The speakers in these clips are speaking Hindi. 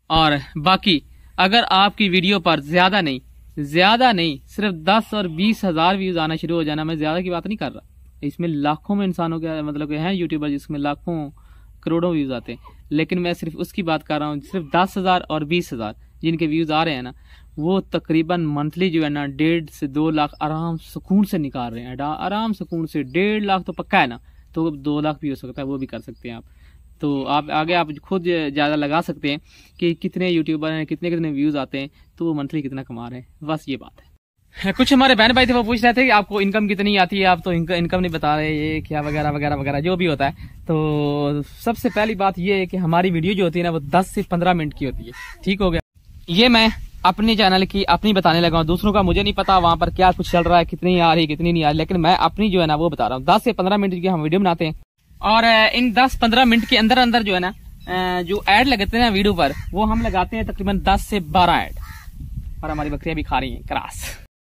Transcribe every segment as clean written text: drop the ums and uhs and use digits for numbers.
और बाकी अगर आपकी वीडियो पर ज्यादा नहीं सिर्फ 10 और 20 हजार व्यूज आना शुरू हो जाना, मैं ज्यादा की बात नहीं कर रहा, इसमें लाखों में इंसानों के मतलब हैं यूट्यूबर जिसमें लाखों करोड़ों व्यूज आते हैं, लेकिन मैं सिर्फ उसकी बात कर रहा हूँ। सिर्फ 10,000 और 20,000 जिनके व्यूज आ रहे हैं ना, वो तकरीबन मंथली जो है ना 1.5 से 2 लाख आराम सुकून से निकाल रहे हैं। आराम सुकून से 1.5 लाख तो पक्का है ना, तो 2 लाख भी हो सकता है, वो भी कर सकते हैं आप। तो आप आगे आप खुद ज़्यादा लगा सकते हैं कि कितने यूट्यूबर हैं, कितने व्यूज़ आते हैं, तो वो मंथली कितना कमा रहे हैं, बस ये बात है। कुछ हमारे बहन भाई थे, वो पूछ रहे थे कि आपको इनकम कितनी आती है, आप तो इनकम नहीं बता रहे, ये क्या वगैरह वगैरह वगैरह जो भी होता है। तो सबसे पहली बात ये है कि हमारी वीडियो जो होती है ना, वो 10 से 15 मिनट की होती है। ठीक हो गया, ये मैं अपने चैनल की अपनी बताने लगा हूँ, दूसरों का मुझे नहीं पता वहां पर क्या कुछ चल रहा है, कितनी आ रही कितनी नहीं आ रही, लेकिन मैं अपनी जो है ना वो बता रहा हूँ। 10 से 15 मिनट की हम वीडियो बनाते हैं, और इन 10-15 मिनट के अंदर अंदर जो है ना जो ऐड लगाते हैं ना वीडियो पर, वो हम लगाते हैं तकरीबन 10 से 12 ऐड। और हमारी बकरियां भी खा रही हैं क्रास।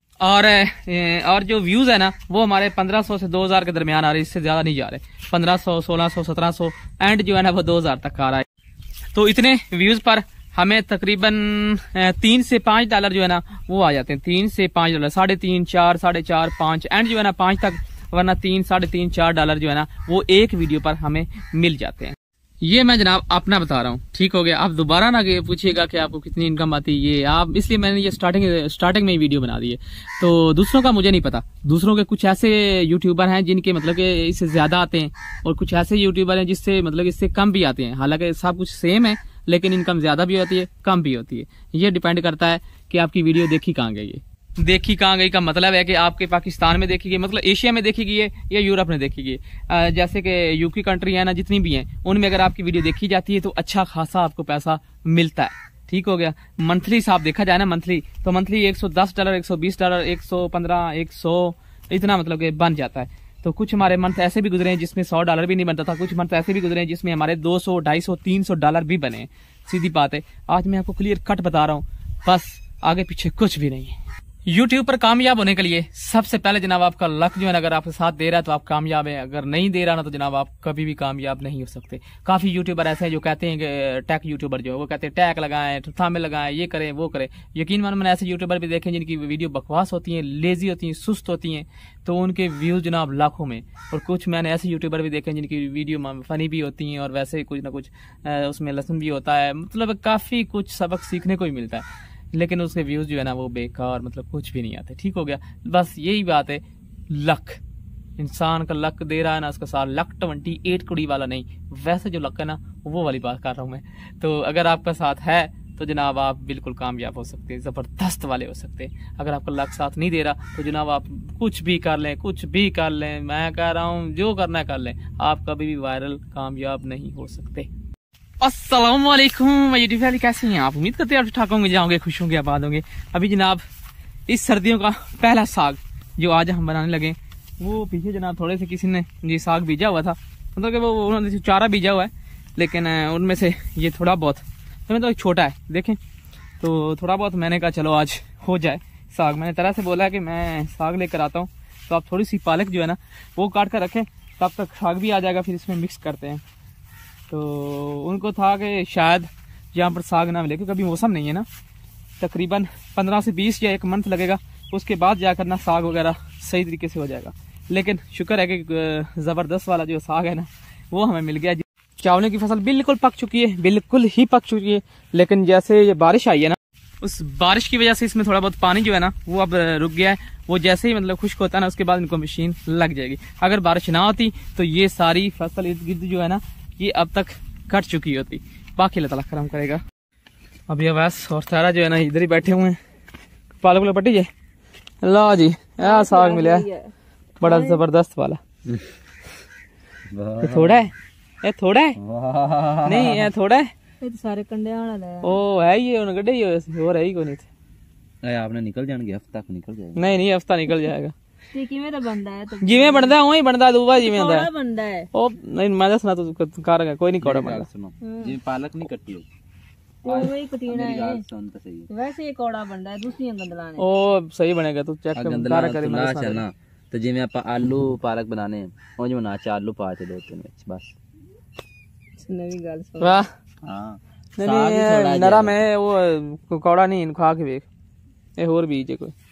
और जो व्यूज है ना, वो हमारे 1500 से 2000 के दरमियान आ रहे, इससे ज्यादा नहीं जा रहे। 1500, 1600, 1700 एंड जो है ना वो 2000 तक आ रहा है। तो इतने व्यूज पर हमें तकरीबन $3 से $5 जो है ना वो आ जाते हैं। $3 से $5, $3.5, $4, $4.5, $5 एंड जो है ना 5 तक, वरना $3, $3.5, $4 जो है ना वो एक वीडियो पर हमें मिल जाते हैं। ये मैं जनाब अपना बता रहा हूँ। ठीक हो गया, आप दोबारा ना पूछिएगा कि आपको कितनी इनकम आती है, ये आप, इसलिए मैंने ये स्टार्टिंग में ही वीडियो बना दी है। तो दूसरों का मुझे नहीं पता, दूसरों के कुछ ऐसे यूट्यूबर हैं जिनके मतलब कि इससे ज्यादा आते हैं, और कुछ ऐसे यूट्यूबर हैं जिससे मतलब इससे कम भी आते हैं। हालांकि सब कुछ सेम है, लेकिन इनकम ज्यादा भी होती है, कम भी होती है। ये डिपेंड करता है कि आपकी वीडियो देखी कहाँ गई है। देखी कहाँ गई का मतलब है कि आपके पाकिस्तान में देखी गई, मतलब एशिया में देखी गई है या यूरोप में देखी गई है। जैसे कि यूके कंट्री है ना, जितनी भी हैं, उनमें अगर आपकी वीडियो देखी जाती है तो अच्छा खासा आपको पैसा मिलता है। ठीक हो गया, मंथली हिसाब देखा जाए ना, मंथली तो मंथली $110, $120, $115, 100 इतना मतलब कि बन जाता है। तो कुछ हमारे मंथ ऐसे भी गुजरे हैं जिसमें $100 भी नहीं बनता था, कुछ मंथ ऐसे भी गुजरे हैं जिसमें हमारे $200, $250, $300 भी बने। सीधी बात है, आज मैं आपको क्लियर कट बता रहा हूँ, बस आगे पीछे कुछ भी नहीं है। यूट्यूब पर कामयाब होने के लिए सबसे पहले जनाब आपका लक जो है ना, अगर आपके साथ दे रहा है तो आप कामयाब है, अगर नहीं दे रहा ना तो जनाब आप कभी भी कामयाब नहीं हो सकते। काफी यूट्यूबर ऐसे हैं जो कहते हैं कि टैग यूट्यूबर जो है वो कहते हैं टैग लगाएं, थंबनेल लगाएं, ये करें वो करें। यकीन मानो मैंने ऐसे यूट्यूबर भी देखे जिनकी वीडियो बकवास होती है, लेजी होती है, सुस्त होती है, तो उनके व्यूज जनाब लाखों में। और कुछ मैंने ऐसे यूट्यूबर भी देखे जिनकी वीडियो फनी भी होती है और वैसे कुछ ना कुछ उसमें लेसन भी होता है, मतलब काफी कुछ सबक सीखने को ही मिलता है, लेकिन उसके व्यूज जो है ना वो बेकार, मतलब कुछ भी नहीं आते। ठीक हो गया, बस यही बात है, लक इंसान का लक दे रहा है ना, उसका साथ लक 28 कुड़ी वाला नहीं, वैसे जो लक है ना वो वाली बात कर रहा हूँ मैं। तो अगर आपका साथ है तो जनाब आप बिल्कुल कामयाब हो सकते हैं, जबरदस्त वाले हो सकते हैं। अगर आपका लक साथ नहीं दे रहा तो जनाब आप कुछ भी कर लें, कुछ भी कर लें, मैं कह रहा हूँ जो करना है कर लें, आप कभी भी वायरल कामयाब नहीं हो सकते। अस्सलाम वालेकुम यूट्यूब फैमिली, कैसे हैं आप? उम्मीद करते हैं आप ठीक होंगे, जाओगे, खुश होंगे, आबाद होंगे। अभी जनाब इस सर्दियों का पहला साग जो आज हम बनाने लगे, वो पीछे जनाब थोड़े से किसी ने ये साग बीजा हुआ था, मतलब कि वो उन्होंने चारा बीजा हुआ है, लेकिन उनमें से ये थोड़ा बहुत तो मतलब छोटा है, देखें तो थोड़ा बहुत मैंने कहा चलो आज हो जाए साग। मैंने तरह से बोला कि मैं साग लेकर आता हूँ, तो आप थोड़ी सी पालक जो है ना वो काट कर रखें, तब तक साग भी आ जाएगा, फिर इसमें मिक्स करते हैं। तो उनको था कि शायद यहाँ पर साग ना मिले, क्योंकि अभी मौसम नहीं है ना, तकरीबन 15 से 20 या 1 मंथ लगेगा, उसके बाद जाकर ना साग वगैरह सही तरीके से हो जाएगा। लेकिन शुक्र है कि ज़बरदस्त वाला जो साग है ना वो हमें मिल गया। चावलों की फसल बिल्कुल पक चुकी है, बिल्कुल ही पक चुकी है, लेकिन जैसे ये बारिश आई है ना, उस बारिश की वजह से इसमें थोड़ा बहुत पानी जो है ना वो अब रुक गया है। वो जैसे ही मतलब खुश्क होता है ना, उसके बाद इनको मशीन लग जाएगी। अगर बारिश ना होती तो ये सारी फसल इर्द गिर्द जो है ना ये अब तक कट चुकी होती। बाकी अल्लाह ताला करम करेगा। अब ये अवैस और सारा जो है ना इधर ही बैठे हुए हैं, पालक वाले पट्टी है ला जी, यह साग मिला है बड़ा जबरदस्त वाला। थोड़ा है, ये थोड़ा है नहीं, ये थोड़ा है, ये तो सारे कंडे वाला ओ है, ये उन गड्ढे ही हो रही को नहीं थे। आपने निकल जाएंगे, हफ्ता को निकल जाएगा। नहीं हफ्ता निकल जाएगा, किवें तो बनदा है, तो जिवें बनदा है वही बनदा दूबा जिवें होंदा है बनदा है। ओ नहीं मैं दसना तू कर कोई नहीं कौड़ा बनदा। सुनो जी, पालक नहीं कटी हो तो वही कटीना है, वैसे ये कौड़ा बनदा है, दूसरी गंदला ने ओ सही बनेगा, तू चेक कर ना चलना। तो जिवें आप आलू पालक बनाने ओ जी बना च आलू पा के 2-3 विच बस। नवी गल सुन वाह, हां नहीं नरम है वो, कौड़ा नहीं, खा के देख ये और बीज है कोई।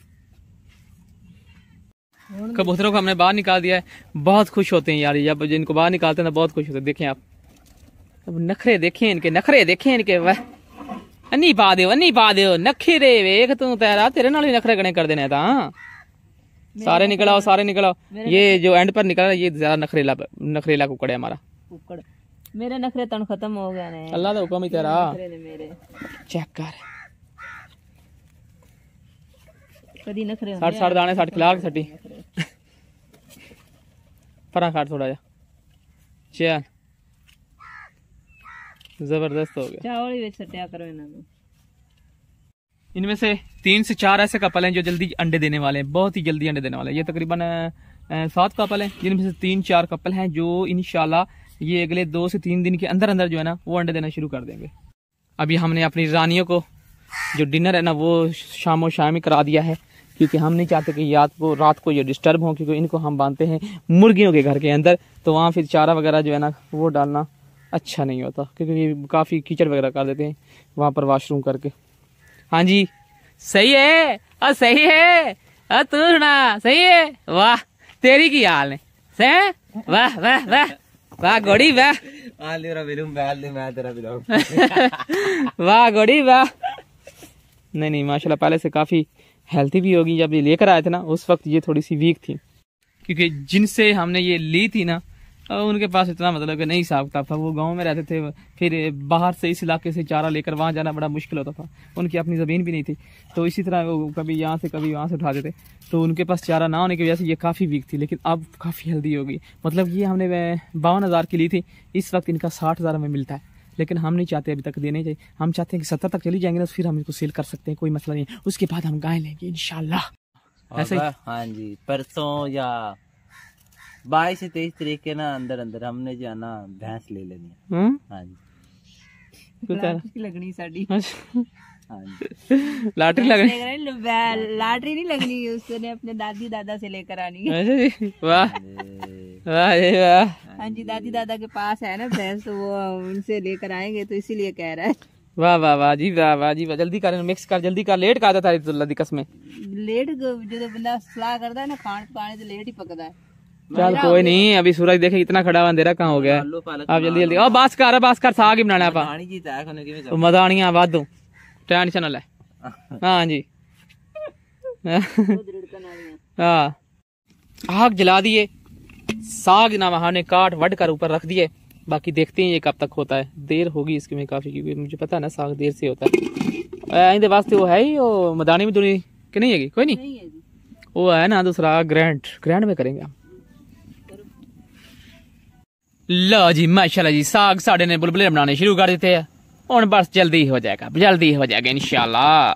कबूतरों को हमने बाहर निकाल दिया है, बहुत खुश होते हैं यार, जब जिनको बाहर निकालते हैं ना बहुत खुश होते हैं। देखें आप, अब नखरे देखें इनके, नखरे देखें इनके, वह अन्नी पा दो नखरे वेख तू, तेरे नाल भी नखरे गणे कर देने था। सारे निकल आओ, सारे निकल आओ। ये जो एंड पर निकला ये ज्यादा नखरेला कुकड़ है हमारा। कुकड़ मेरे नखरे तन खत्म हो गए ने, अल्लाह का हुक्म ही तेरा। मेरे चेक कर, कदी नखरे 60 दाने 60 खिला के सटी परा काट थोड़ा जा, चल जबरदस्त हो गया। चावल ही सटिया करो इन्होंने। इनमें से 3 से 4 ऐसे कपल हैं जो जल्दी अंडे देने वाले हैं, बहुत ही जल्दी अंडे देने वाले हैं। ये तकरीबन 7 कपल हैं, जिनमें से 3-4 कपल हैं जो इंशाल्लाह ये अगले 2 से 3 दिन के अंदर अंदर जो है ना वो अंडे देना शुरू कर देंगे। अभी हमने अपनी रानियों को जो डिनर है ना वो शामो शाम ही करा दिया है, क्योंकि हम नहीं चाहते कि रात को ये डिस्टर्ब हो, क्योंकि इनको हम बांधते हैं मुर्गियों के घर के अंदर, तो वहाँ फिर चारा वगैरह जो है ना वो डालना अच्छा नहीं होता, क्योंकि ये काफ़ी कीचड़ वगैरह कर देते हैं वहाँ पर वॉशरूम करके। हाँ जी सही है, सही है, तू सुना सही है। वाह तेरी की हाल है, सही, वाह वाह वाह वाह गोड़ी वाह, वाह गोड़ी वाह। नहीं माशाल्लाह पहले से काफ़ी हेल्थी भी होगी। जब ये लेकर आए थे ना उस वक्त ये थोड़ी सी वीक थी, क्योंकि जिनसे हमने ये ली थी ना उनके पास इतना मतलब कि नहीं हिसाब किताब था, वो गांव में रहते थे, फिर बाहर से इस इलाके से चारा लेकर वहाँ जाना बड़ा मुश्किल होता था, उनकी अपनी ज़मीन भी नहीं थी, तो इसी तरह वो कभी यहाँ से कभी वहाँ से उठाते थे, तो उनके पास चारा ना होने की वजह से ये काफ़ी वीक थी, लेकिन अब काफ़ी हेल्दी हो गई। मतलब ये हमने 52,000 की ली थी, इस वक्त इनका 60,000 हमें मिलता है, लेकिन हम नहीं चाहते अभी तक देने चाहिए, हम चाहते हैं कि 70 तक चली जाएंगे ना फिर हम इनको सेल कर सकते हैं, कोई मसला नहीं है, उसके बाद हम गाय लेंगे इंशाल्लाह। ऐसे ही हाँ जी, परसों या 22 से 23 तारीख के ना अंदर हमने जो है ना भैंस ले लेनी है। हाँ जी लगनी साड़ी। हाँ जी लॉटरी लगनी, लॉटरी नहीं लगनी, उसने अपने दादी दादा से लेकर आनी है। वाह वाह वाह। हाँ जी दादी दादा के पास है ना भैंस, तो वो उनसे लेकर आएंगे, तो इसीलिए कह रहा है। वाह वाह वाह जी वाह वाह जी वाह। जल्दी कर, मिक्स कर, जल्दी कर, लेट का था दी कसमें। लेट जो बंदा सलाह करता है ना खाने पाने तो लेट ही पकता है। चल कोई नहीं, अभी सूरज देखे इतना खड़ा हुआ, अंधेरा कहाँ हो गया। आप जल्दी जल्दी और बास कर साग ही बनाना है, मदानिया वादू टेंशन है। हाँ जी हाँ आग जला दिए, साग ना हमने काट वट कर ऊपर रख दिए, बाकी देखते हैं ये कब तक होता है। देर होगी इसकी में काफी, क्योंकि मुझे पता है ना साग देर से होता है। इंदे वास्ते वो है ही वो मदानी में दुनी कि नहीं है, कोई नहीं वो है ना दूसरा ग्रैंड में करेंगे हम। लो जी माशाल्लाह जी, साग साढ़े ने बुलबुले बनाने शुरू कर देते हैं, और बस जल्दी हो जाएगा इंशाल्लाह।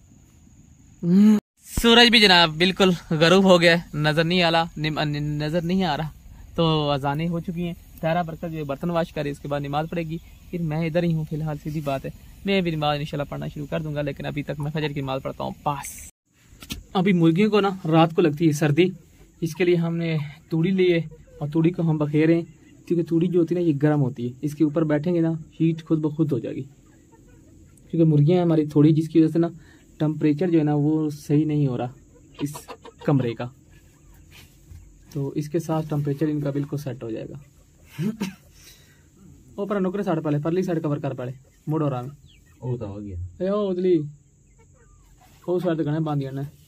सूरज भी जनाब बिल्कुल गरूब हो गया, नजर नहीं आ रहा, तो अजानें हो चुकी हैं। तारा बरकत जो बर्तन वाश करे, इसके बाद नमाज पड़ेगी, फिर मैं इधर ही हूँ फिलहाल, सीधी बात है, मैं भी नमाज इंशाल्लाह पढ़ना शुरू कर दूंगा, लेकिन अभी तक मैं फजर की नमाज पढ़ता हूँ पास। अभी मुर्गियों को ना रात को लगती है सर्दी, इसके लिए हमने तूड़ी ली है और तूड़ी को हम बखेर रहे हैं, क्योंकि तूड़ी जो होती है ना ये गर्म होती है, इसके ऊपर बैठेंगे ना हीट खुद ब खुद हो जाएगी, क्योंकि मुर्गियाँ हमारी थोड़ी, जिसकी वजह से ना टेम्परेचर जो है ना वो सही नहीं हो रहा इस कमरे का, तो इसके साथ टेम्परेचर इनका बिल्कुल सेट हो जाएगा। ओ पर नुकरे साइड पहले परली साइड कवर कर पहले मुड़ हो रहा है ओ तो हो गया ओ उदली ओ साइड गणे बांध दिया ने।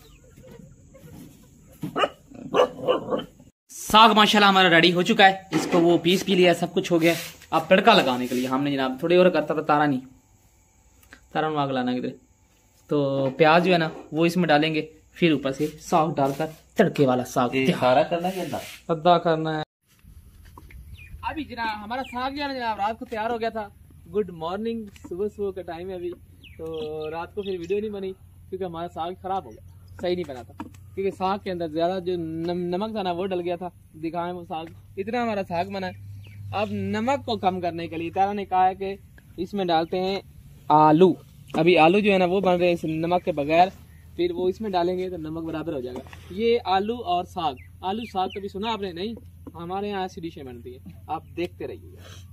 साग माशाल्लाह हमारा रेडी हो चुका है, इसको वो पीस भी लिया, सब कुछ हो गया। अब तड़का लगाने के लिए हमने जनाब थोड़ी और करता था, तारा आग लाना किधर, तो प्याज जो है ना वो इसमें डालेंगे, फिर ऊपर से साग डालकर तड़के वाला साग सारा करना है, अद्दा करना है। अभी जनाब हमारा साग जो है जनाब रात को तैयार हो गया था। गुड मॉर्निंग, सुबह का टाइम है अभी, तो रात को फिर वीडियो नहीं बनी क्योंकि हमारा साग खराब हो गया, सही नहीं बना था, क्योंकि साग के अंदर ज्यादा जो नमक था ना वो डल गया था। दिखाएं वो साग, इतना हमारा साग बना है। अब नमक को कम करने के लिए तारा ने कहा है कि इसमें डालते हैं आलू। अभी आलू जो है ना वो बन रहे हैं इस नमक के बगैर, फिर वो इसमें डालेंगे तो नमक बराबर हो जाएगा। ये आलू और साग, आलू साग कभी सुना आपने? नहीं, हमारे यहाँ ऐसी डिशें बनती है, आप देखते रहिएगा।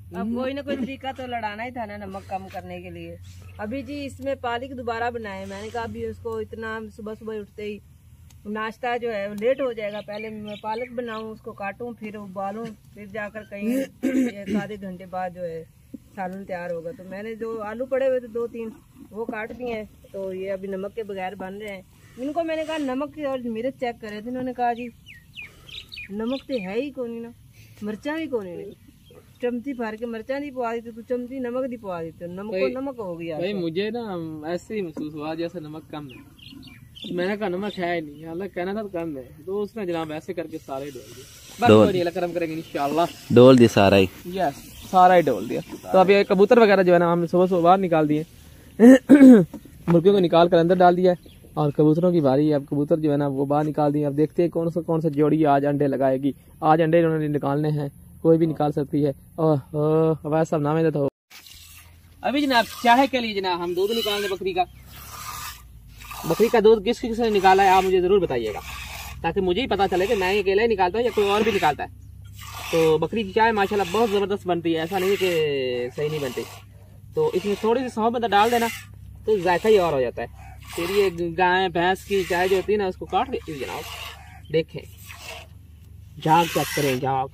अब कोई ना कोई तरीका तो लड़ाना ही था ना नमक कम करने के लिए। अभी जी इसमें पालक दोबारा बनाए, मैंने कहा अभी उसको इतना सुबह सुबह उठते ही नाश्ता जो है लेट हो जाएगा, पहले मैं पालक बनाऊं, उसको काटूं, फिर उबालूं, फिर जाकर कहीं एक आधे घंटे बाद जो है सालन तैयार होगा। तो मैंने जो आलू पड़े हुए थे 2-3 वो काट दिए हैं, तो ये अभी नमक के बगैर बन रहे हैं। इनको मैंने कहा नमक और मिर्च चेक करे थे, इन्होंने कहा जी नमक तो है ही कौन ना, मिर्चा भी कौन नहीं, चमची भर के मिर्चा नहीं पवा दी, तो चमची नमक नहीं पवा दी, तो नमक को नमक हो गया। भाई मुझे ना ऐसे ही महसूस हुआ जैसे नमक कम है, मैंने कहा नमक है नहीं, हालांकि कहना था तो कम है, तो उसने जनाब ऐसे करके सारे डोल दिए। बस करम करेंगे इंशाल्लाह, डोल दिया सारा ही। यस, सारा ही डोल दिया। तो अभी कबूतर वगैरह जो है ना हमने सुबह सुबह बाहर निकाल दिए मुर्गियों को निकाल कर अंदर डाल दिया है, और कबूतरों की बारी है। अब कबूतर जो है ना वो बाहर निकाल दिए। अब देखते हैं कौन सा जोड़ी आज अंडे लगाएगी। आज अंडे इन्होंने निकालने हैं, कोई भी निकाल सकती है। वैसा नाम है तो अभी जनाब चाहे के लिए जनाब हम दूध निकाल दें बकरी का। बकरी का दूध किस किस ने निकाला है आप मुझे जरूर बताइएगा, ताकि मुझे ही पता चले कि मैं अकेला ही निकालता हूँ या कोई और भी निकालता है। तो बकरी की चाय माशाल्लाह बहुत ज़बरदस्त बनती है, ऐसा नहीं है कि सही नहीं बनती। तो इसमें थोड़ी सी सौंफ में डाल देना तो जायका ही और हो जाता है। फिर ये गाय भैंस की चाय जो होती है ना उसको काट के जनाब देखें, झाग चेक करें, झाग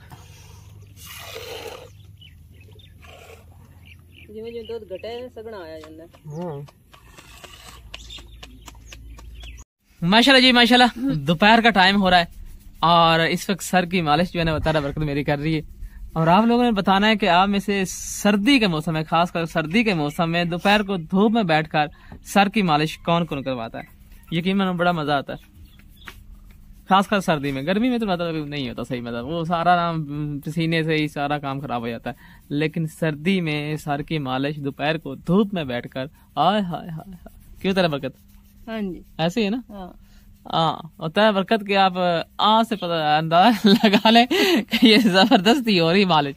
जिवें दूध घटे सगना आया जाता। माशाल्लाह जी माशाल्लाह, दोपहर का टाइम हो रहा है और इस वक्त सर की मालिश जो है ना बतारा बरकत मेरी कर रही है। और आप लोगों ने बताना है कि आप में से सर्दी के मौसम में, खासकर सर्दी के मौसम में दोपहर को धूप में बैठकर सर की मालिश कौन कौन करवाता है। यकीनन बड़ा मजा आता है, खासकर सर्दी में। गर्मी में तो मतलब नहीं होता सही, मतलब वो सारा पसीने से ही सारा काम खराब हो जाता है। लेकिन सर्दी में सर की मालिश दोपहर को धूप में बैठकर, आय हाय हाय, क्यों तरह बरकत। हाँ जी, ऐसे है ना। हाँ, होता है बरकत के आप से पता अंदाजा लगा ले कि ये जबरदस्ती हो रही मालिश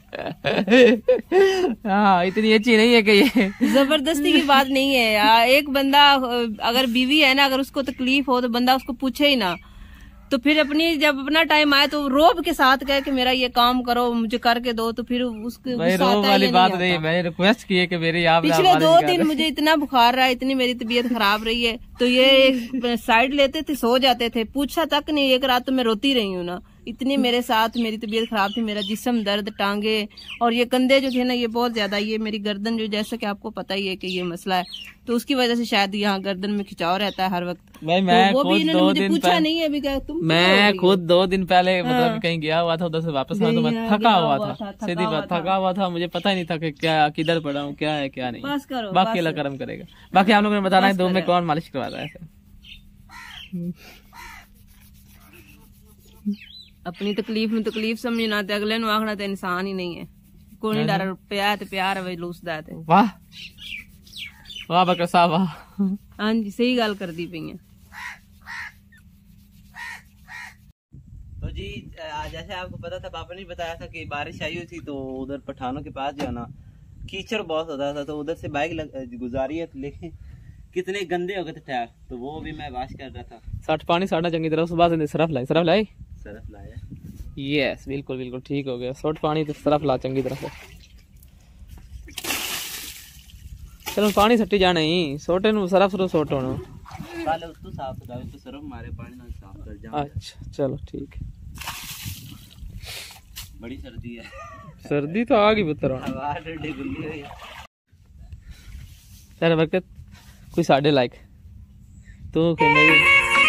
हाँ, इतनी अच्छी नहीं है कि ये जबरदस्ती की बात नहीं है यार। एक बंदा अगर बीवी है ना, अगर उसको तकलीफ हो तो बंदा उसको पूछे ही ना, तो फिर जब अपना टाइम आए तो रोब के साथ कहे कि मेरा ये काम करो, मुझे करके दो, तो फिर उसके रोब वाली बात नहीं। मैंने रिक्वेस्ट की है कि मेरी आप पिछले 2 दिन मुझे इतना बुखार रहा, इतनी मेरी तबीयत खराब रही है, तो ये एक साइड लेते थे, सो जाते थे, पूछा तक नहीं। एक रात तो मैं रोती रही हूँ ना, इतनी मेरे साथ मेरी तबीयत खराब थी, मेरा जिस्म दर्द, टांगे और ये कंधे जो थे ना ये बहुत ज्यादा, ये मेरी गर्दन जो, जैसा कि आपको पता ही है कि ये मसला है, तो उसकी वजह से शायद यहाँ गर्दन में खिंचाव रहता है हर वक्त। मैं तो वो भी इन्होंने मुझे पूछा नहीं है अभी, क्या तुम। मैं खुद 2 दिन पहले मतलब कहीं गया हुआ था, उधर से वापस आया तो मैं थका हुआ था, सीधी बात थका हुआ था। मुझे पता ही नहीं था कि क्या किधर पड़ा हूँ, क्या है क्या नहीं। बाकी अल्लाह करम करेगा। बाकी आप लोगों ने बताना है 2 में कौन मालिश करवाता है। अपनी तकलीफ में तकलीफ समझना ते अगले नु आखना ते इंसान ही नहीं है। कोई नहीं डर पिया ते प्यार वे लूसदा ते। वाह वाह बकर साहब वाह। हां जी, सही गल कर दी पई है। तो जी जैसे आपको पता था, पापा ने बताया था कि बारिश आई हुई थी, तो उधर पठानों के पास जो है ना कीचड़ बहुत होता था, तो उधर से बाइक गुजारी है, लेकिन कितने गंदे हो गए थे टायर, तो वो भी मैं वॉश कर रहा था। सट पानी साढ़ा चंगी तरह सुबह से सरफ लाए यस बिल्कुल बिल्कुल ठीक हो गया। सोट पानी तो सरफ ला चंगी तरह से। चलो पानी सट्टी जाना ही सोटे नु सरफ सोट होना पहले उसको साफ कर दो, तो सरफ मारे पानी ना साफ कर जा। अच्छा चलो ठीक है। बड़ी सर्दी है। सर्दी तो आ गई पुत्र, हवा ठंडी गुल्ली हुई। चल बरकत कोई साढ़े लाइक तो मेरी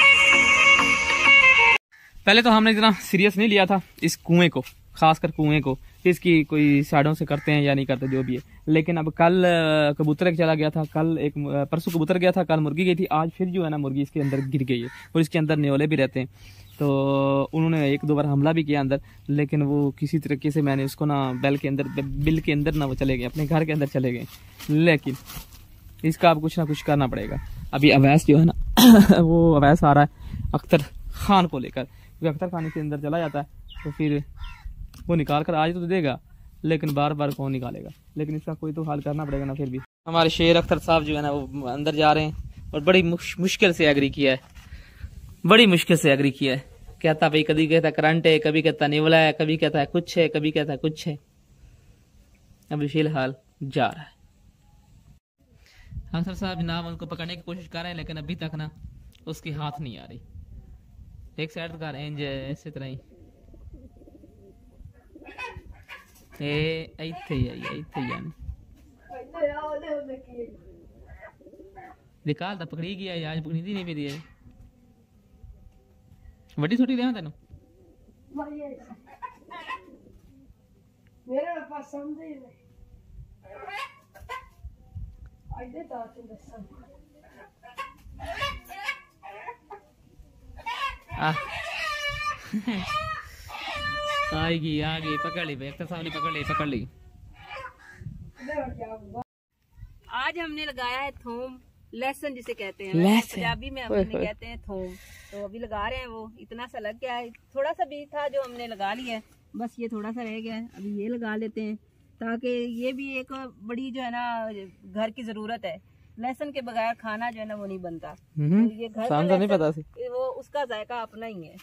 पहले तो हमने इतना सीरियस नहीं लिया था इस कुएं को, खासकर कुएं को, इसकी कोई साइडों से करते हैं या नहीं करते जो भी है। लेकिन अब कल कबूतर चला गया था, कल एक परसों कबूतर गया था, कल मुर्गी गई थी, आज फिर जो है ना मुर्गी इसके अंदर गिर गई है और इसके अंदर न्योले भी रहते हैं। तो उन्होंने 1-2 बार हमला भी किया अंदर, लेकिन वो किसी तरीके से मैंने उसको ना बिल के अंदर ना वो चले गए, अपने घर के अंदर चले गए। लेकिन इसका अब कुछ ना कुछ करना पड़ेगा। अभी अवैस जो है ना वो अवैस आ रहा है अख्तर खान को लेकर, क्योंकि अख्तर खान के अंदर चला जाता है तो फिर वो निकाल कर आज तो देगा, लेकिन बार बार कौन निकालेगा। लेकिन इसका कोई तो हाल करना पड़ेगा ना। फिर भी हमारे शेर अख्तर साहब जो है ना वो अंदर जा रहे हैं और बड़ी मुश्किल से एग्री किया है, बड़ी मुश्किल से एग्री किया है। कहता भाई, कभी कहता करंट है, कभी कहता निवला है, कभी कहता है कुछ है, कभी कहता है कुछ है। अभी फिलहाल जा रहा है। अख्तर साहब जनाब उनको पकड़ने की कोशिश कर रहे हैं, लेकिन अभी तक ना उसकी हाथ नहीं आ रही। एक साइड का रेंज है इसी तरह ही निकाल पकड़ी गया आज पकड़ी नहीं मेरी वड्डी छोटी देना तेन आएगी आ गई पकड़ ली भाई, साहब ने पकड़ ली। आज हमने लगाया है थूम लहसुन जिसे कहते हैं, पंजाबी में हम कहते हैं थूम। तो अभी लगा रहे हैं, वो इतना सा लग गया है, थोड़ा सा बीज था जो हमने लगा लिया है, बस ये थोड़ा सा रह गया है, अभी ये लगा लेते हैं ताकि ये भी एक बड़ी जो है ना घर की जरूरत है। लहसुन के बगैर खाना जो है ना वो नहीं बनता। तो ये घर का नहीं पता वो उसका जायका अपना ही है।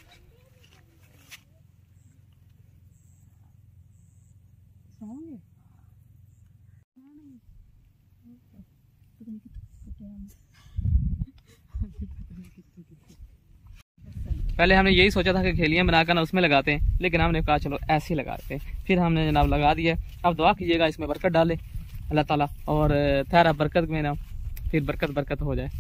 पहले हमने यही सोचा था कि खेलियां बनाकर ना उसमें लगाते हैं, लेकिन हमने कहा चलो ऐसे ही लगाते हैं। फिर हमने जनाब लगा दिया। अब दुआ कीजिएगा इसमें बरकत डाले अल्लाह ताला, और थारा बरकत में ना फिर बरकत हो जाए।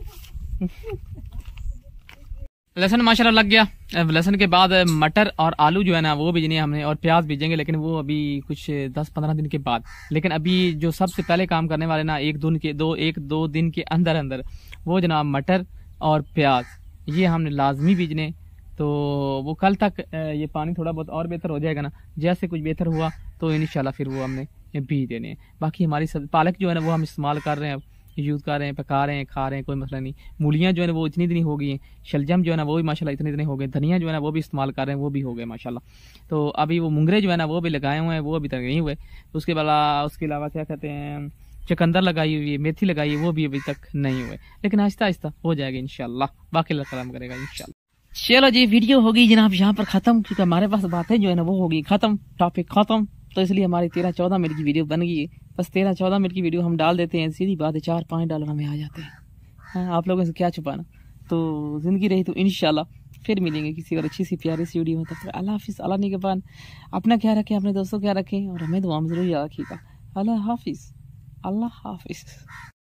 लहसुन माशाल्लाह लग गया। लहसुन के बाद मटर और आलू जो है ना वो बीजने हमने, और प्याज बीजेंगे, लेकिन वो अभी कुछ 10-15 दिन के बाद। लेकिन अभी जो सबसे पहले काम करने वाले ना एक दो दिन के अंदर अंदर वो जनाब मटर और प्याज ये हमने लाजमी बीजने। तो वो कल तक ये पानी थोड़ा बहुत और बेहतर हो जाएगा ना, जैसे कुछ बेहतर हुआ तो इंशाल्लाह फिर वो हमने बीज देने हैं। बाकी हमारी सब पालक जो है ना वो हम इस्तेमाल कर रहे हैं, यूज़ कर रहे हैं, पका रहे हैं, खा रहे हैं, कोई मसला नहीं। मूलियाँ जो है ना वो इतनी दिन हो गई हैं, शलजम जो है ना वो भी माशाल्लाह इतने दिन हो गए, धनिया जो है ना वो भी इस्तेमाल कर रहे हैं, वो भी हो गए माशाल्लाह। तो अभी वो मुंगरे जो है ना वो भी लगाए हुए हैं, वो अभी तक नहीं हुए। उसके अलावा क्या कहते हैं चकंदर लगाई हुई है, मेथी लगाई है, वो भी अभी तक नहीं हुए, लेकिन आहिस्ता आहिस्ता हो जाएगा इंशाल्लाह। बाकी अल्लाह कलाम करेगा इंशाल्लाह। चलो जी वीडियो होगी जनाब यहाँ पर खत्म, क्योंकि हमारे पास बातें जो है ना वो होगी खत्म, टॉपिक खत्म। तो इसलिए हमारी 13-14 मिनट की वीडियो बन गई है। बस 13-14 मिनट की वीडियो हम डाल देते हैं, सीधी बात है 4-5 डॉलर हमें आ जाते हैं। हाँ, आप लोगों से क्या छुपाना। तो जिंदगी रही तो इंशाल्लाह फिर मिलेंगे किसी और अच्छी सी प्यारी सी वीडियो में। तब तक अल्लाह हाफिज़, अल्लाह निगहबान। अपना ख्याल रखें, अपने दोस्तों का ख्याल रखें, और हमें दुआ में जरूर याद रखिएगा। अल्लाह हाफिज़, अल्लाह हाफिज़।